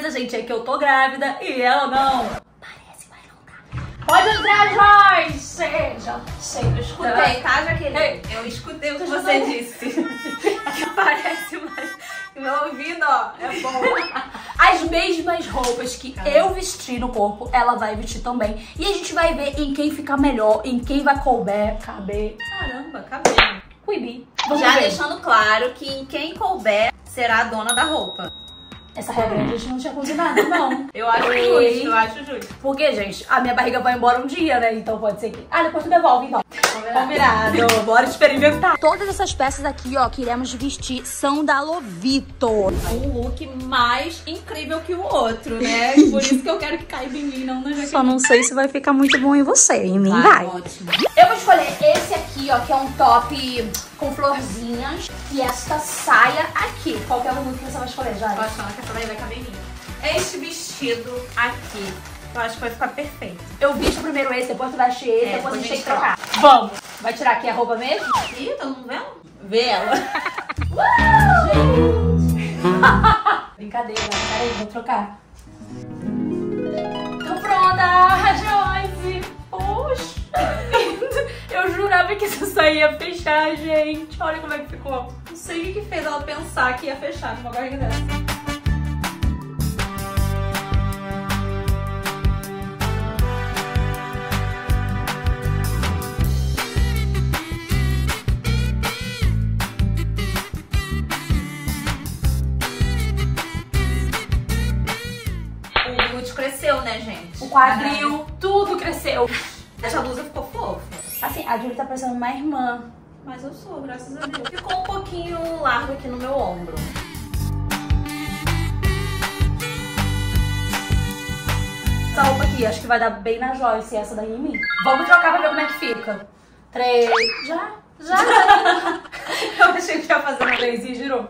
diferença, gente, é que eu tô grávida e ela não. Parece, mas não tá. Pode entrar, Joyce! Seja. Eu escutei, tá, Jaqueline? Eu escutei o que você disse. Que parece, mas meu ouvido, ó, é bom. As mesmas roupas que eu vesti no corpo, ela vai vestir também. E a gente vai ver em quem fica melhor, em quem vai caber. Caramba, caber. Cuibi. Já deixando claro que em quem couber será a dona da roupa. Essa regra a gente não tinha combinado, não. Eu acho justo. Porque, gente, a minha barriga vai embora um dia, né? Então pode ser que... Ah, depois tu devolve, então. Combinado. Bora experimentar. Todas essas peças aqui, ó, que iremos vestir são da Lovito. Um look mais incrível que o outro, né? Por isso que eu quero que caiba em mim, não na Jaqueline. Só não sei se vai ficar muito bom em você. Em mim vai. Ótimo. Eu vou escolher esse aqui, ó, que é um top com florzinhas. E esta saia aqui. Qual que é o look que você vai escolher, Jai? Eu acho que essa daí vai caber em mim. Este vestido aqui. Eu acho que vai ficar perfeito. Eu visto primeiro esse, depois tu veste esse, depois a gente tem que trocar. Vamos! Vai tirar aqui a roupa mesmo? Ih, todo mundo vendo? Vê ela. Gente! Brincadeira, peraí, vou trocar. Tô pronta, Joyce! Poxa! Eu jurava que essa saia ia fechar, gente. Olha como é que ficou. Não sei o que fez ela pensar que ia fechar numa barriga dessa. O glúteo cresceu, né, gente? O quadril, tudo cresceu. Essa blusa ficou fofa. Assim, a Julie tá parecendo uma irmã. Mas eu sou, graças a Deus. Ficou um pouquinho largo aqui no meu ombro. Essa roupa aqui, acho que vai dar bem na Joyce e essa daí em mim. Vamos trocar pra ver como é que fica. 3... Já? Eu achei que ia fazer uma vez e girou.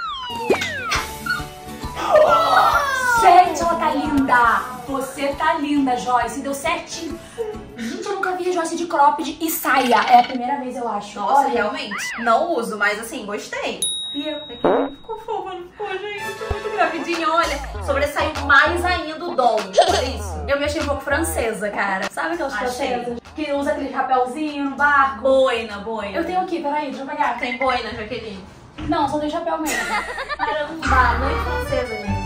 Gente, ela tá linda! Você tá linda, Joyce. Deu certinho. Gente, eu nunca vi a Joyce de cropped e saia. É a primeira vez, eu acho. Nossa, olha, realmente. Não uso, mas assim, gostei. E eu? Ficou fofa, não ficou, gente? Muito gravidinha, olha. Sobressaiu mais ainda o dom. Olha isso. Eu me achei um pouco francesa, cara. Sabe aquelas francesas que usa aquele chapéuzinho no barco? Boina. Eu tenho aqui, peraí, deixa eu pegar. Tem boina, Jaqueline? Não, só tem chapéu mesmo. Caramba, muito francesa, gente.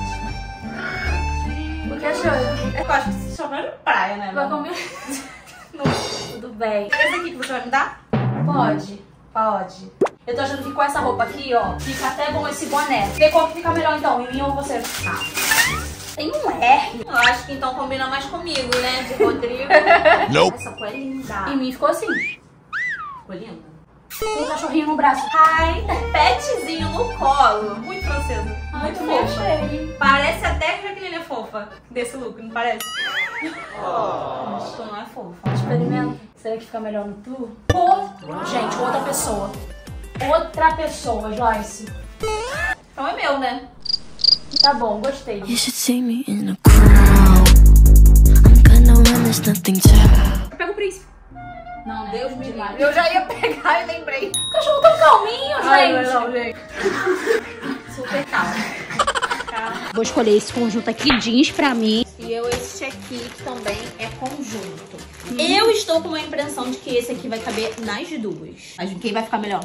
O que achou? Eu acho que se chama de praia, né? Vai comer. Tudo bem. Esse aqui que você vai me dar? Pode. Eu tô achando que com essa roupa aqui, ó, fica até bom esse boné. Vê qual que fica melhor então, em mim ou você? Tem um R. Eu acho que então combina mais comigo, né? De Rodrigo. Não. Essa cor é linda. Em mim ficou assim. Ficou linda. Tem um cachorrinho no braço. Ai, petzinho no colo. Muito francesa. Muito fofa. Parece até que a Jaqueline é fofa desse look, não parece? Acho que não é fofa. Experimenta. Será que fica melhor no tu? Gente, outra pessoa, Joyce. Então é meu, né? Tá bom, gostei. You should see me in a crowd. I'm gonna run, there's nothing to... Pega o príncipe. Não, né? Deus me livre. Eu já ia pegar e lembrei. O cachorro tão calminho, gente. Ai, não, gente. Super calmo. Vou escolher esse conjunto aqui, jeans pra mim. E eu este aqui, que também é conjunto. Eu estou com uma impressão de que esse aqui vai caber nas duas. Mas quem vai ficar melhor?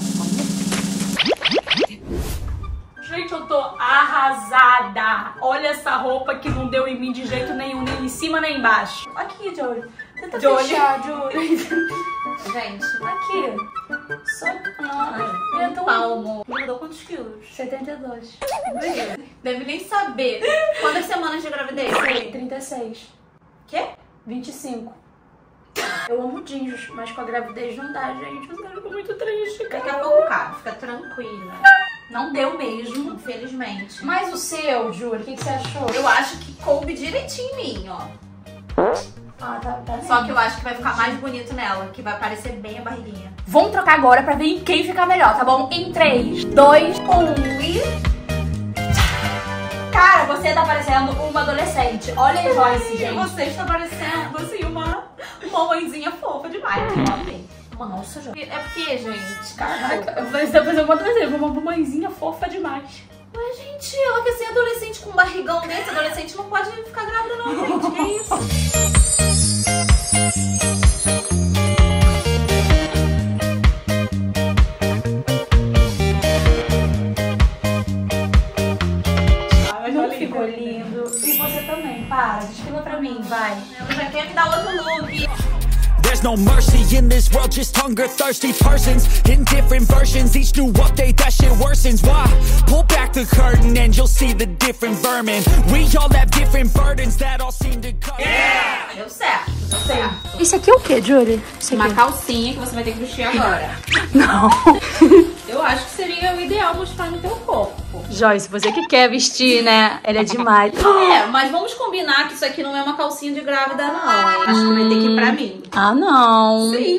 Gente, eu tô arrasada. Olha essa roupa que não deu em mim de jeito nenhum, nem em cima nem embaixo. Aqui, Jolie. Tenta fechar, Jolie. Gente, aqui. Só... é tão... palmo. Mudou quantos quilos? 72. Deve nem saber. Quantas semanas de gravidez? 36. Quê? 25. Eu amo jeans, mas com a gravidez não dá, gente. Eu fico muito triste, cara. Daqui a pouco cabe, fica tranquila. Não deu mesmo, infelizmente. Mas o seu, Júlia, o que você achou? Eu acho que coube direitinho em mim, ó. Ah, tá só que eu acho que vai ficar mais bonito nela, que vai aparecer bem a barriguinha. Vamos trocar agora pra ver em quem ficar melhor, tá bom? Em 3, 2, 1 e... Cara, você tá parecendo uma adolescente. Olha aí, Joyce, gente. Você está parecendo, assim, uma mãezinha fofa demais. Nossa, Joyce. É porque, gente... Caraca, você tá parecendo uma adolescente, uma mãezinha fofa demais. Ué, gente, ela quer ser adolescente com um barrigão desse. Adolescente não pode ficar grávida não, gente. Que isso? Ficou lindo. E você também, para, desfila pra mim, vai. Eu já quero me dar outro look. There's no mercy in this world, just hunger-thirsty persons in different versions. Each new update, that shit worsens. Why? Pull back the curtain and you'll see the different vermin. We all have different burdens that all seem to come. Yeah! Deu certo, deu certo. Isso aqui é o que, Julie? Uma calcinha que você vai ter que vestir agora. Não. Eu acho que seria o ideal mostrar no teu corpo. Joyce, você que quer vestir, né? Ele é demais. É, mas vamos combinar que isso aqui não é uma calcinha de grávida, não. Acho que vai ter que ir pra mim. Ah, não. Sim.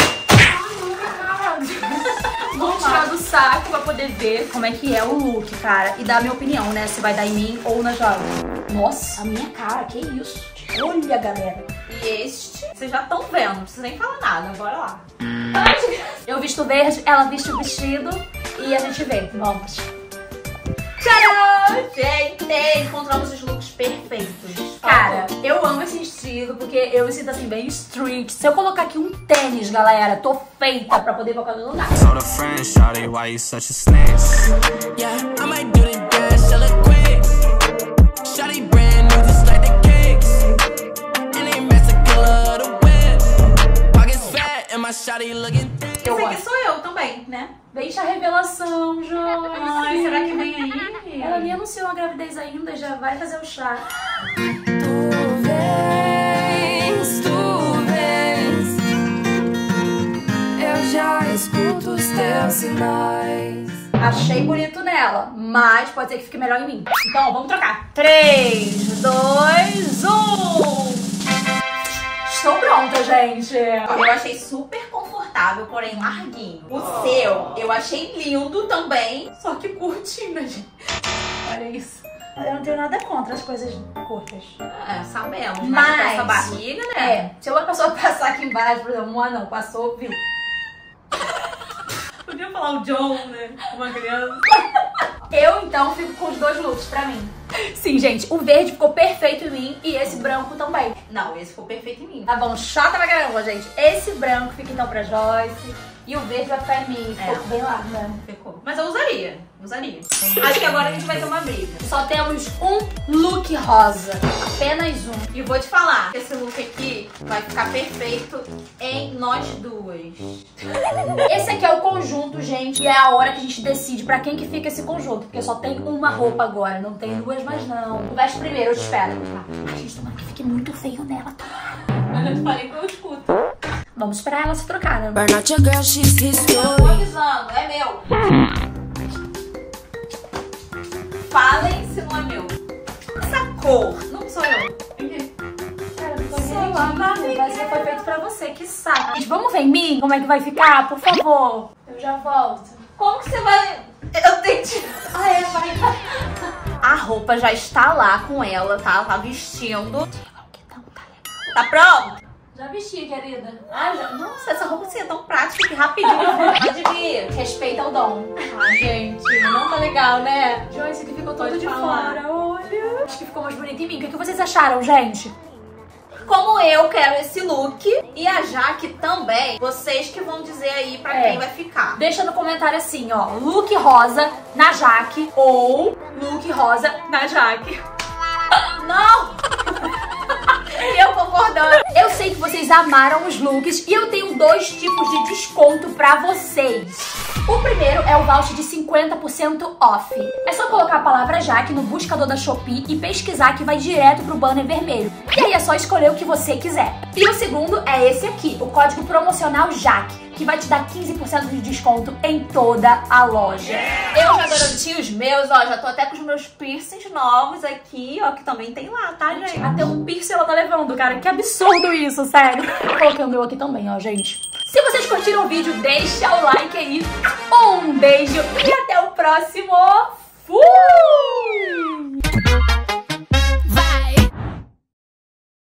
Vou tirar do saco pra poder ver como é que é o look, cara. E dar a minha opinião, né? Se vai dar em mim ou na Joyce. Nossa, a minha cara, que isso? Olha, galera. E este, vocês já estão vendo, não precisa nem falar nada. Bora lá. Eu visto verde, ela veste o vestido e a gente vê. Vamos. Tcharam! Gente, encontramos os looks perfeitos. Cara, eu amo esse estilo porque eu me sinto assim bem street. Se eu colocar aqui um tênis, galera, tô feita pra poder ir pra qualquer lugar. So the friend shouted, why you such a snitch? Yeah, I might do the dance, shall it quick. Shawty brand new, just like the cakes. And they mess a killer of the whip. Pockets fat and my shawty looking thick. Esse aqui sou eu também, né? Deixa a revelação, Joyce. Ai, será que vem aí? Ela nem anunciou a gravidez ainda, já vai fazer o chá. Tu vens, eu já escuto os teus sinais. Achei bonito nela, mas pode ser que fique melhor em mim. Então, vamos trocar. 3, 2, 1. Estou pronta, gente. Eu achei super confortável, porém larguinho. O seu, eu achei lindo também, só que curtinho, gente. Olha isso. Eu não tenho nada contra as coisas curtas. É, sabemos. Mas com essa barriga, né? É, se uma pessoa passar aqui embaixo, por exemplo, um anão passou, viu? Podia falar o John, né? Uma criança. Eu, então, fico com os dois looks pra mim. Sim, gente, o verde ficou perfeito em mim e esse branco também. Não, esse ficou perfeito em mim. Tá bom, chata pra caramba, gente. Esse branco fica então pra Joyce e o verde vai ficar em mim. Ficou bem largo, né? Ficou. Mas eu usaria. Acho que agora a gente vai ter uma briga. Só temos um look rosa. Apenas um. E vou te falar, esse look aqui vai ficar perfeito em nós duas. Esse aqui é o conjunto, gente. E é a hora que a gente decide pra quem que fica esse conjunto. Porque só tem uma roupa agora, não tem duas mais não. Veste primeiro, eu te espero. Ai, gente, tomara que fique muito feio nela, tá? Mas eu falei que eu escuto. Vamos esperar ela se trocar, né? Burn out your girl, she's Tô history. avisando, é meu. Falem se não é meu. Essa cor não sou eu. Cara, não tô nem mas foi feito pra você, que saco. Gente, vamos ver em mim como é que vai ficar, por favor. Eu já volto. Como que você vai... Eu tenho que... Ah, é, vai. A roupa já está lá com ela, tá? Ela tá vestindo. Tá pronto? Já vesti, querida. Ah, já... Nossa, essa roupa assim é tão prática que rapidinho pode vir. Respeita o dom. Ai, gente, não tá legal, né? Joyce, aqui ficou todo Pode de falar. fora, olha. Acho que ficou mais bonito em mim. O que vocês acharam, gente? Como eu quero esse look e a Jaque também, vocês que vão dizer aí pra quem vai ficar. Deixa no comentário assim, ó, look rosa na Jaque ou look rosa na Jaque. Não! E eu concordando. Eu sei que vocês amaram os looks e eu tenho dois tipos de desconto pra vocês. O primeiro é o voucher de 50% off. É só colocar a palavra Jaque no buscador da Shopee e pesquisar que vai direto pro banner vermelho. E aí é só escolher o que você quiser. E o segundo é esse aqui, o código promocional Jaque, que vai te dar 15% de desconto em toda a loja. Eu já garanti os meus, ó, já tô até com os meus piercings novos aqui, ó, que também tem lá, tá, gente? Até um piercing ela tá levando, cara. Que absurdo isso, sério. Coloquei o meu aqui também, ó, gente. Se vocês curtiram o vídeo, deixa o like aí. Um beijo e até o próximo. Fui!